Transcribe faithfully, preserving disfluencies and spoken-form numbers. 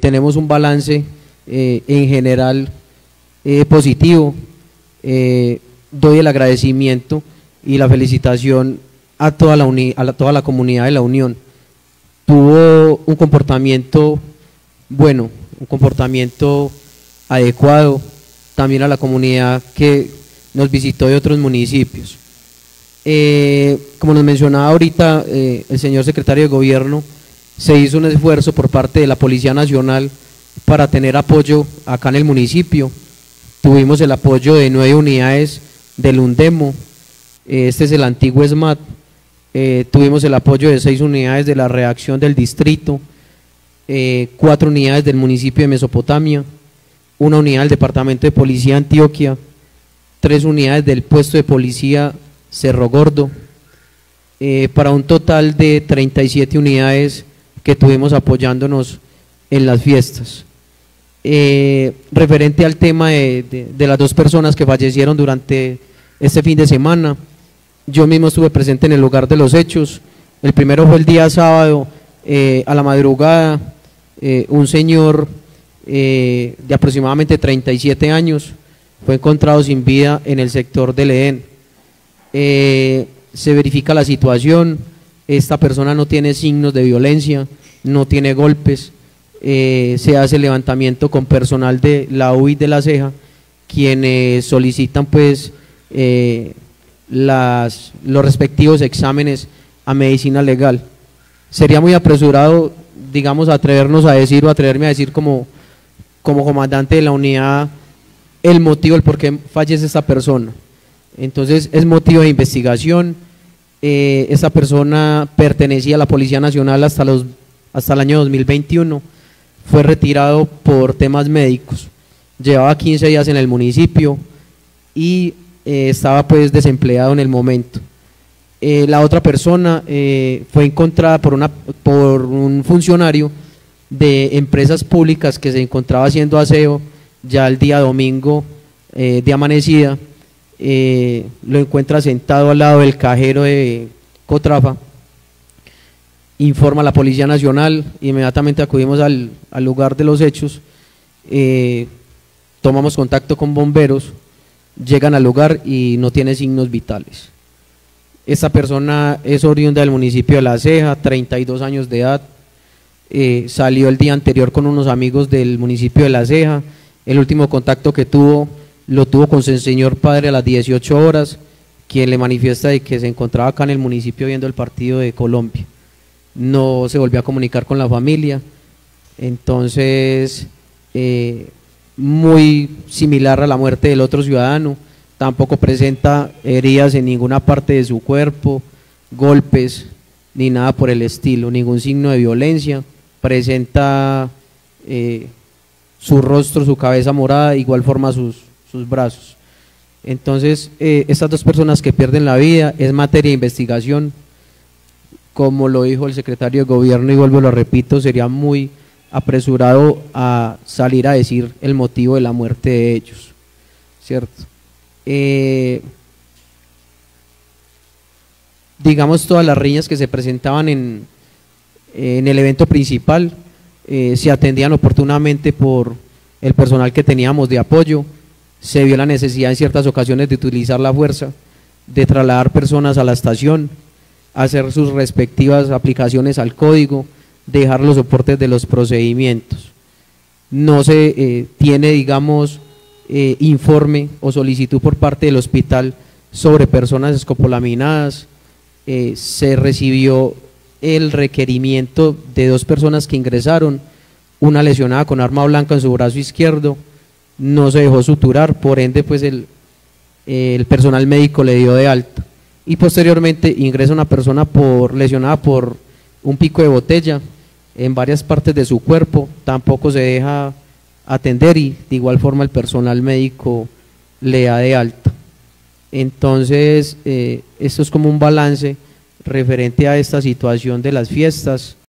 tenemos un balance eh, en general eh, positivo. Eh, doy el agradecimiento y la felicitación a toda la, uni, a la, toda la comunidad de La Unión. Tuvo un comportamiento bueno, un comportamiento adecuado, también a la comunidad que nos visitó de otros municipios. Eh, como nos mencionaba ahorita eh, el señor secretario de Gobierno, se hizo un esfuerzo por parte de la Policía Nacional para tener apoyo acá en el municipio. Tuvimos el apoyo de nueve unidades del UNDEMO, este es el antiguo SMAT, eh, tuvimos el apoyo de seis unidades de la redacción del distrito, eh, cuatro unidades del municipio de Mesopotamia, una unidad del Departamento de Policía Antioquia, tres unidades del puesto de policía Cerro Gordo, eh, para un total de treinta y siete unidades que tuvimos apoyándonos en las fiestas. Eh, referente al tema de, de, de las dos personas que fallecieron durante este fin de semana, yo mismo estuve presente en el lugar de los hechos. El primero fue el día sábado, eh, a la madrugada, eh, un señor eh, de aproximadamente treinta y siete años fue encontrado sin vida en el sector del Edén. Eh, se verifica la situación, esta persona no tiene signos de violencia, no tiene golpes, eh, se hace levantamiento con personal de la U I de La Ceja, quienes solicitan pues eh, las, los respectivos exámenes a medicina legal. Sería muy apresurado, digamos, atrevernos a decir o atreverme a decir como, como comandante de la unidad el motivo, el por qué fallece esta persona. Entonces es motivo de investigación. Eh, esta persona pertenecía a la Policía Nacional hasta, los, hasta el año dos mil veintiuno, fue retirado por temas médicos, llevaba quince días en el municipio y eh, estaba pues desempleado en el momento. Eh, la otra persona eh, fue encontrada por, una, por un funcionario de empresas públicas que se encontraba haciendo aseo ya el día domingo eh, de amanecida. Eh, lo encuentra sentado al lado del cajero de Cotrafa, informa a la Policía Nacional, inmediatamente acudimos al, al lugar de los hechos, eh, tomamos contacto con bomberos, llegan al lugar y no tiene signos vitales. Esta persona es oriunda del municipio de La Ceja, treinta y dos años de edad, eh, salió el día anterior con unos amigos del municipio de La Ceja. El último contacto que tuvo lo tuvo con su señor padre a las dieciocho horas, quien le manifiesta de que se encontraba acá en el municipio viendo el partido de Colombia. No se volvió a comunicar con la familia, entonces eh, muy similar a la muerte del otro ciudadano, tampoco presenta heridas en ninguna parte de su cuerpo, golpes ni nada por el estilo, ningún signo de violencia, presenta eh, su rostro, su cabeza morada, de igual forma sus, sus brazos. Entonces eh, estas dos personas que pierden la vida es materia de investigación. Como lo dijo el secretario de Gobierno y vuelvo lo repito, sería muy apresurado a salir a decir el motivo de la muerte de ellos, ¿cierto? Eh, digamos, todas las riñas que se presentaban en, en el evento principal eh, se atendían oportunamente por el personal que teníamos de apoyo. Se vio la necesidad en ciertas ocasiones de utilizar la fuerza, de trasladar personas a la estación, hacer sus respectivas aplicaciones al código, dejar los soportes de los procedimientos. No se eh, tiene, digamos, eh, informe o solicitud por parte del hospital sobre personas escopolaminadas. Eh, se recibió el requerimiento de dos personas que ingresaron, una lesionada con arma blanca en su brazo izquierdo, no se dejó suturar, por ende pues el, el personal médico le dio de alta. Y posteriormente ingresa una persona por, lesionada por un pico de botella en varias partes de su cuerpo, tampoco se deja atender y de igual forma el personal médico le da de alta. Entonces eh, esto es como un balance referente a esta situación de las fiestas.